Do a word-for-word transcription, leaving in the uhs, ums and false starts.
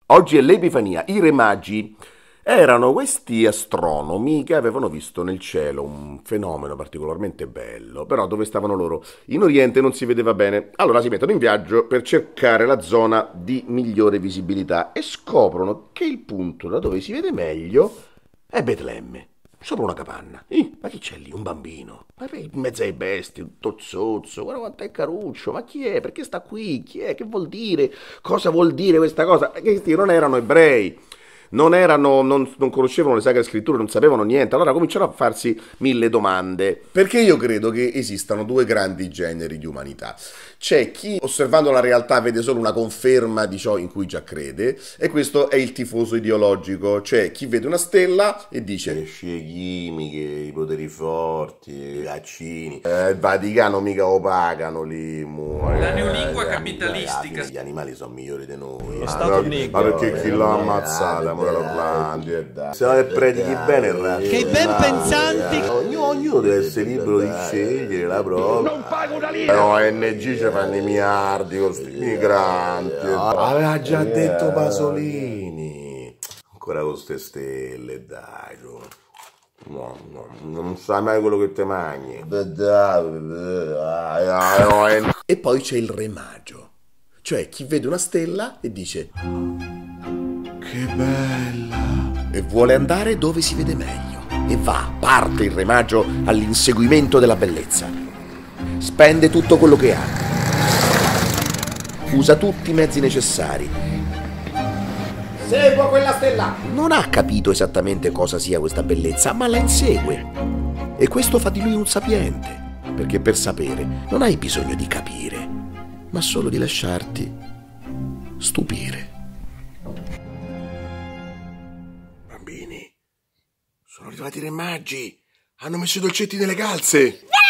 Oggi è l'Epifania. I Re Magi erano questi astronomi che avevano visto nel cielo un fenomeno particolarmente bello, però dove stavano loro? In Oriente non si vedeva bene. Allora si mettono in viaggio per cercare la zona di migliore visibilità e scoprono che il punto da dove si vede meglio è Betlemme, sopra una capanna. Ih, ma chi c'è lì? Un bambino. Ma in mezzo ai bestie, tutto zozzo, guarda quanto è caruccio, ma chi è? Perché sta qui? Chi è? Che vuol dire? Cosa vuol dire questa cosa? Che questi non erano ebrei, non erano, non, non conoscevano le sacre scritture, non sapevano niente. Allora cominciarono a farsi mille domande. Perché io credo che esistano due grandi generi di umanità. C'è chi, osservando la realtà, vede solo una conferma di ciò in cui già crede, e questo è il tifoso ideologico, cioè chi vede una stella e dice le scie chimiche, i poteri forti, i vaccini, eh, il Vaticano mica lo pagano lì, muore. La neolingua Eh, capitalistica. Gli animali sono migliori di noi. È stato ma, Nick. ma perché chi l'ha ammazzata? Se non è predichi bene, razza. Che i ben pensanti. Ognuno, ognuno deve essere libero di scegliere la propria. Non pago una lira. O N G ci fanno i miliardi con questi migranti. Aveva già detto Pasolini. Ancora con ste stelle, dai. No, no, non sai mai quello che te mangi. E poi c'è il Re Magio, cioè chi vede una stella e dice che bella, e vuole andare dove si vede meglio, e va, parte il Re Magio all'inseguimento della bellezza, spende tutto quello che ha, usa tutti i mezzi necessari, segua quella stella, non ha capito esattamente cosa sia questa bellezza, ma la insegue, e questo fa di lui un sapiente, perché per sapere non hai bisogno di capire, ma solo di lasciarti stupire. Bambini, sono arrivati i Re Magi, hanno messo i dolcetti nelle calze.